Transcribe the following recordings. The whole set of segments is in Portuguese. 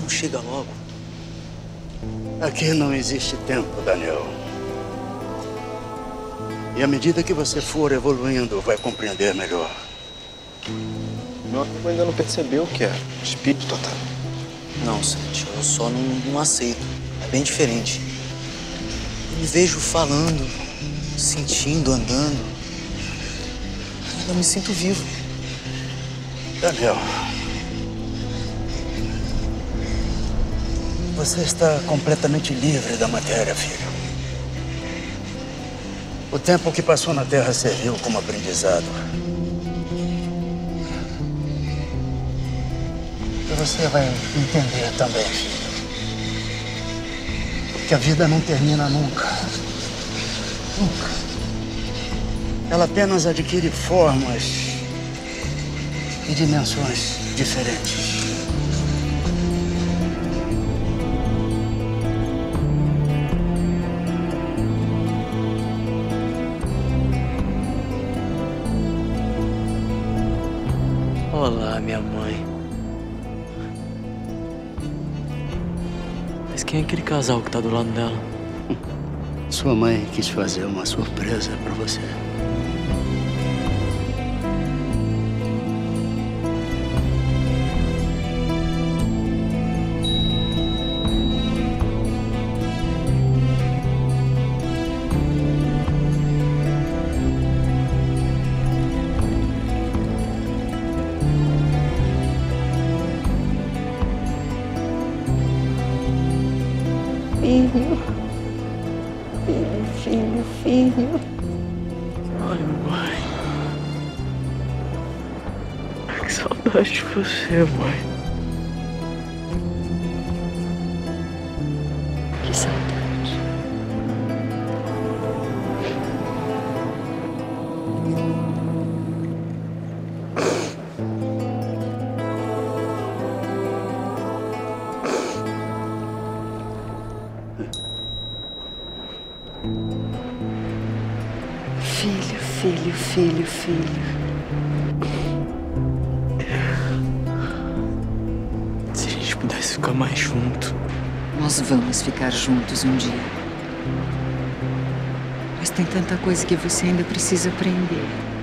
não chega logo? Aqui não existe tempo, Daniel. E à medida que você for evoluindo, vai compreender melhor. Meu amigo ainda não percebeu o que é espírito total. Não, Santi, eu só não aceito. É bem diferente. Eu me vejo falando, sentindo, andando. Eu ainda me sinto vivo. Daniel, você está completamente livre da matéria, filho. O tempo que passou na Terra serviu como aprendizado. E você vai entender também, filho. Que a vida não termina nunca. Nunca. Ela apenas adquire formas e dimensões diferentes. Olá, minha mãe. Mas quem é aquele casal que tá do lado dela? Sua mãe quis fazer uma surpresa para você. Filho, filho, filho, filho. Ai, mãe. Que saudade de você, mãe. Que saudade. Filho, filho, filho, filho. Se a gente pudesse ficar mais junto. Nós vamos ficar juntos um dia. Mas tem tanta coisa que você ainda precisa aprender.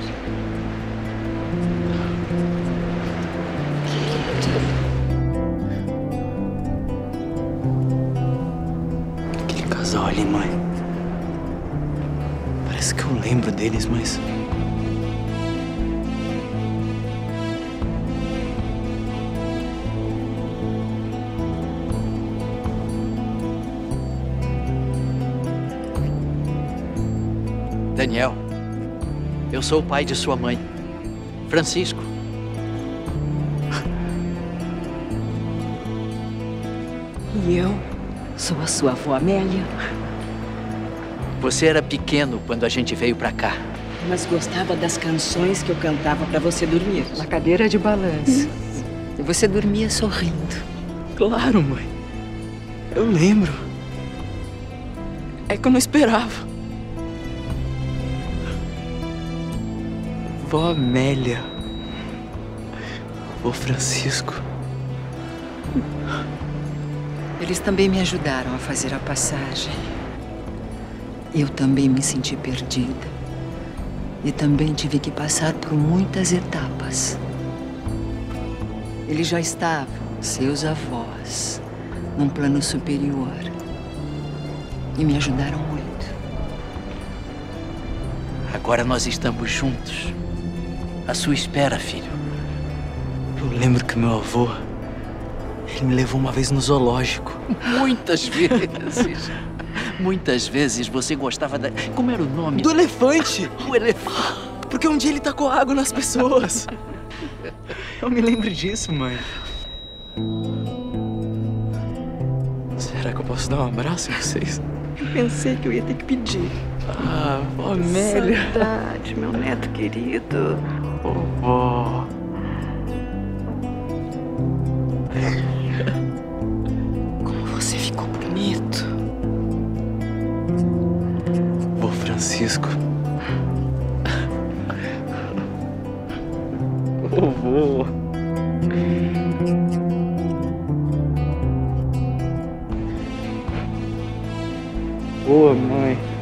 Aquele casal ali, mãe. Parece que eu lembro deles, mas... Daniel, eu sou o pai de sua mãe, Francisco. E eu sou a sua avó Amélia. Você era pequeno quando a gente veio pra cá. Mas gostava das canções que eu cantava pra você dormir. Na cadeira de balanço. E você dormia sorrindo. Claro, mãe. Eu lembro. É que eu não esperava. Vó Amélia. Vô Francisco. Eles também me ajudaram a fazer a passagem. Eu também me senti perdida. E também tive que passar por muitas etapas. Eles já estavam, seus avós, num plano superior. E me ajudaram muito. Agora nós estamos juntos. À sua espera, filho. Eu lembro que meu avô... Ele me levou uma vez no zoológico. Muitas vezes. Muitas vezes você gostava da... Como era o nome? Do elefante! O elefante. Porque um dia ele tacou água nas pessoas. Eu me lembro disso, mãe. Será que eu posso dar um abraço em vocês? Eu pensei que eu ia ter que pedir. Ah, vó Amélia. Saudade, meu neto querido. Vovó. Como você ficou bonito. Vô Francisco. Vovô. Boa, mãe.